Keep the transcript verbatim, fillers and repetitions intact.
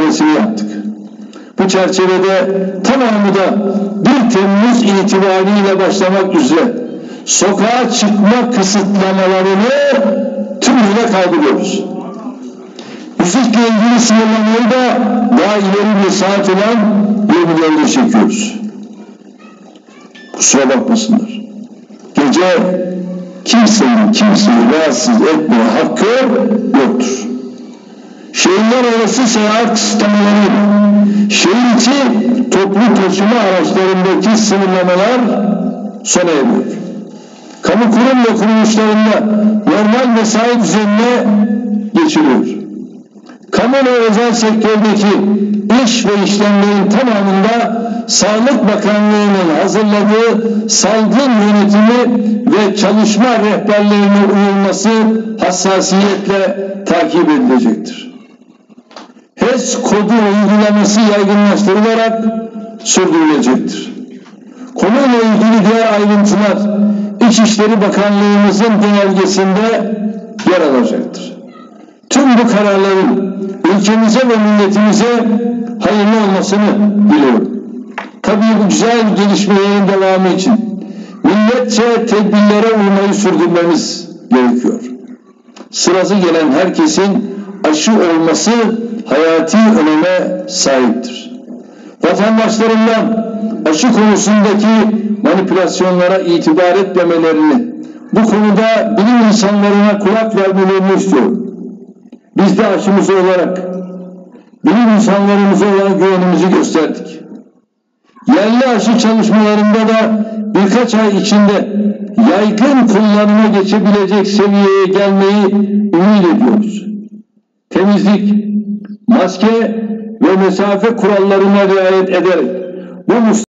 görüşmesini yaptık. Bu çerçevede tamamı da bir Temmuz itibariyle başlamak üzere sokağa çıkma kısıtlamalarını tümüyle kaldırıyoruz. Müzikle ilgili sınırlamayı da daha ileri bir saat olan yirmi dörde çekiyoruz. Kusura bakmasınlar. Gece kimsenin kimseyi rahatsız etme hakkı yoktur. Şehirler arası seyahat kısıtlamaları, şehir içi toplu taşıma araçlarındaki sınırlamalar sona eriyor. Kamu kurum ve kuruluşlarında normal mesai düzenine geçiliyor. Kamu ve özel sektördeki iş ve işlemlerin tamamında Sağlık Bakanlığı'nın hazırladığı salgın yönetimi ve çalışma rehberlerine uyulması hassasiyetle takip edilecektir. H E S kodu uygulaması yaygınlaştırılarak sürdürülecektir. Konuyla ilgili diğer ayrıntılar İçişleri Bakanlığımızın genelgesinde yer alacaktır. Tüm bu kararların ülkemize ve milletimize hayırlı olmasını diliyorum. Tabii bu güzel gelişmelerin devamı için milletçe tedbirlere uymayı sürdürmemiz gerekiyor. Sırası gelen herkesin aşı olması hayati öneme sahiptir. Vatandaşlarımdan aşı konusundaki manipülasyonlara itibar etmemelerini, bu konuda bilim insanlarına kulak vermelerini istiyorum. Biz de aşımızı olarak bilim insanlarımıza olan güvenimizi gösterdik. Yerli aşı çalışmalarında da birkaç ay içinde yaygın kullanıma geçebilecek seviyeye gelmeyi ümit ediyoruz. Temizlik, maske ve mesafe kurallarına riayet ederek bu